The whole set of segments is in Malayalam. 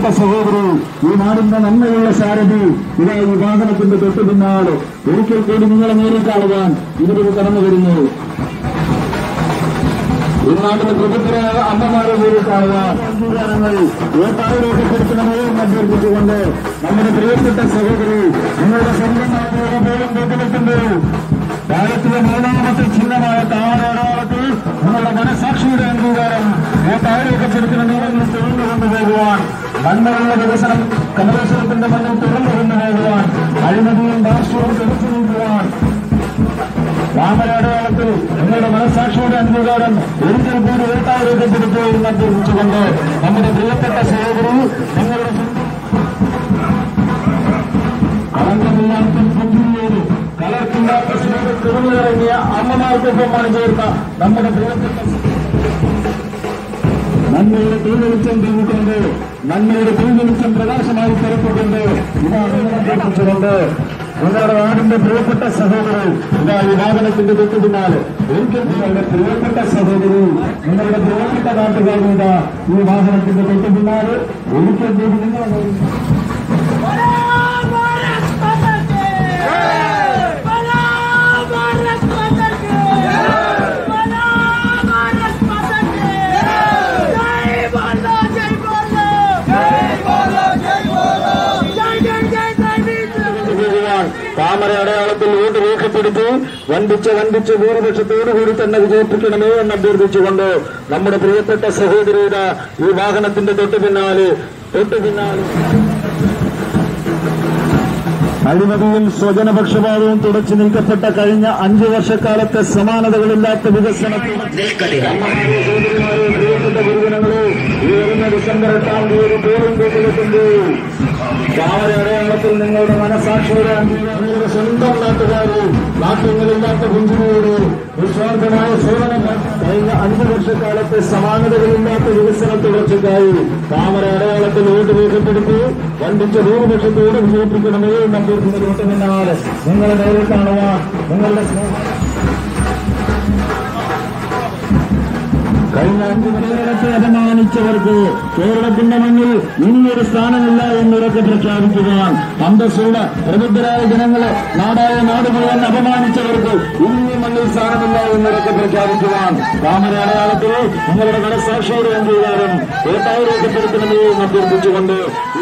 പ്രിയപ്പെട്ട സഹോദരി, ഈ നാടിന്റെ നന്മയുള്ള സാരഥി ഇതാ ഈ വാഹനത്തിന്റെ തൊട്ടു പിന്നാലെ ഒരിക്കൽ കൂടി നിങ്ങളെ നേരിൽ കാണുവാൻ ഇവര് കടന്നു വരുന്നു. ഈ നാട്ടിലെ പ്രബുദ്ധരായ അമ്മമാരെ നേരിൽ കാണുവാൻ അംഗീകാരങ്ങൾ ഏട്ടായിരപ്പെടുത്തണമെന്ന് അഭ്യർത്ഥിച്ചുകൊണ്ട് നമ്മുടെ പ്രിയപ്പെട്ട സഹോദരി നിങ്ങളുടെ സ്വന്തമായ പോലും കേട്ടുവെക്കുന്നു. ഭാരതത്തിലെ മൂന്നാമത്തെ ചിഹ്നമായ താമരടയാളത്തിൽ നിങ്ങളുടെ മനസാക്ഷിയുടെ അംഗീകാരം ഏട്ടായിരപ്പെടുത്തുന്ന നിയമങ്ങൾ തുറന്നു കൊണ്ടുപോകുവാൻ, നന്മയുള്ള വികസനം കമലേശ്വരത്തിന്റെ മണ്ണിൽ തുറന്നു കൊണ്ടുപോകുവാൻ, അഴിമതിയും രാഷ്ട്രീയവും തെളിച്ചു നീക്കുവാൻ താമരടയാളത്തിൽ നിങ്ങളുടെ മനസാക്ഷിയുടെ അംഗീകാരം ഒരിക്കൽ കൂടി ഏട്ടായിരപ്പെടുത്തു എന്ന് അഭ്യർത്ഥിച്ചുകൊണ്ട് നമ്മുടെ പ്രിയപ്പെട്ട സഹോദരി നിങ്ങളുടെ കളങ്കമില്ലാത്ത പുഞ്ചിരിയോട് കലർക്കില്ലാത്ത സ്നേഹത്തിറങ്ങിയ അമ്മമാർക്കൊപ്പം അണിചേർത്ത നമ്മുടെ പ്രിയപ്പെട്ട നന്മയുടെ തീവെളിച്ചം തീർന്നുകൊണ്ട് നന്മയുടെ തീവെളിച്ചം പ്രകാശമായി തിരക്കുകൊണ്ട് ഇതാണ് അഭ്യർത്ഥിച്ചുകൊണ്ട് നിങ്ങളുടെ നാടിന്റെ പ്രിയപ്പെട്ട സഹോദരൻ ഇതാ ഈ വാഹനത്തിന്റെ തൊട്ടു പിന്നാലെ ഒരിക്കൽ നിങ്ങളുടെ പ്രിയപ്പെട്ട സഹോദരി നിങ്ങളുടെ പ്രിയപ്പെട്ട നാട്ടുകാരി ഇതാ ഈ വാഹനത്തിന്റെ തൊട്ടു പിന്നാലെ ഒരിക്കൽ കൂടി നിങ്ങൾ താമര അടയാളത്തിൽ വോട്ട് രേഖപ്പെടുത്തി വൻപിച്ച ഭൂരിപക്ഷത്തോടുകൂടി തന്നെ വിജയിപ്പിക്കണമേ എന്ന് അഭ്യർത്ഥിച്ചുകൊണ്ട് നമ്മുടെ പ്രിയപ്പെട്ട സഹോദരിയുടെ ഈ വാഹനത്തിന്റെ തൊട്ടു പിന്നാലെ അഴിമതിയും സ്വജനപക്ഷപാതവും തുടച്ചു നീക്കപ്പെട്ട കഴിഞ്ഞ 5 വർഷക്കാലത്തെ സമാനതകളില്ലാത്ത വികസനത്തിൽ പ്രിയപ്പെട്ട ഗുരുജനങ്ങളെ ഈ വരുന്ന ഡിസംബർ 8-ാം തീയതി പോളിംഗ് ബൂത്തിലെത്തുമ്പോൾ താമര അടയാളത്തിൽ നിങ്ങളുടെ മനസാക്ഷിയുടെ നിങ്ങളുടെ സ്വന്തം നാട്ടുകാരെ നാട്യങ്ങളില്ലാത്ത പുഞ്ചിരിയോട് നിസ്വാർത്ഥമായ സേവനം കഴിഞ്ഞ 5 വർഷക്കാലത്തെ സമാനതകളില്ലാത്ത വികസന തുടർച്ചയ്ക്കായി താമര അടയാളത്തിൽ വോട്ട് രേഖപ്പെടുത്തി വൻപിച്ച ഭൂരിപക്ഷത്തോട് വിജയിപ്പിക്കണമേ എന്ന് അഭ്യർത്ഥിക്കുന്നതുകൊണ്ട് പിന്നാലെ നിങ്ങളെ നേരിൽ കാണുവാൻ നിങ്ങളുടെ കഴിഞ്ഞ 5 കേരളത്തെ അപമാനിച്ചവർക്ക് കേരളത്തിന്റെ മണ്ണിൽ ഇനിയൊരു സ്ഥാനമില്ല എന്നുറക്കെ പ്രഖ്യാപിക്കുവാൻ, അന്തസ്സുള്ള പ്രബുദ്ധരായ ജനങ്ങളെ നാടായ നാട് മുഴുവൻ അപമാനിച്ചവർക്ക് ഇനി മണ്ണിൽ സ്ഥാനമില്ല എന്നുറക്കെ പ്രഖ്യാപിക്കുവാൻ താമര അടയാളത്തിൽ നിങ്ങളുടെ മനസാക്ഷിയുടെ അംഗീകാരം ഏട്ടായിരപ്പെടുത്തണമേ എന്ന് അഭ്യർത്ഥിച്ചുകൊണ്ട്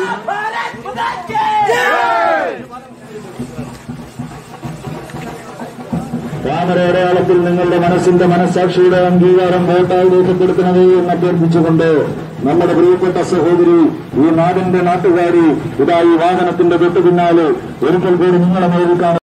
താമര അടയാളത്തിൽ നിങ്ങളുടെ മനസ്സിന്റെ മനസാക്ഷിയുടെ അംഗീകാരം വോട്ടായി രേഖപ്പെടുത്തണമേ എന്ന് അഭ്യർത്ഥിച്ചുകൊണ്ട് നമ്മുടെ പ്രിയപ്പെട്ട സഹോദരി ഈ നാടിന്റെ നാട്ടുകാരി ഇതാ ഈ വാഹനത്തിന്റെ തൊട്ടു പിന്നാലെ ഒരിക്കൽ കൂടി നിങ്ങളെ നേരിൽ കാണും.